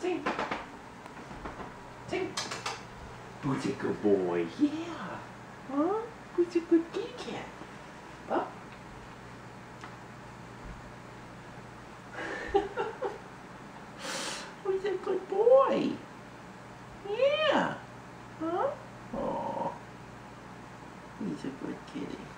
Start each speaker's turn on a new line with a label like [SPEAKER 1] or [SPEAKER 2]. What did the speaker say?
[SPEAKER 1] Sing. Sing. Who's a good boy? Yeah. Huh? Who's a good kitty cat? Huh? Who's a good boy? Yeah. Huh? Oh. He's a good kitty.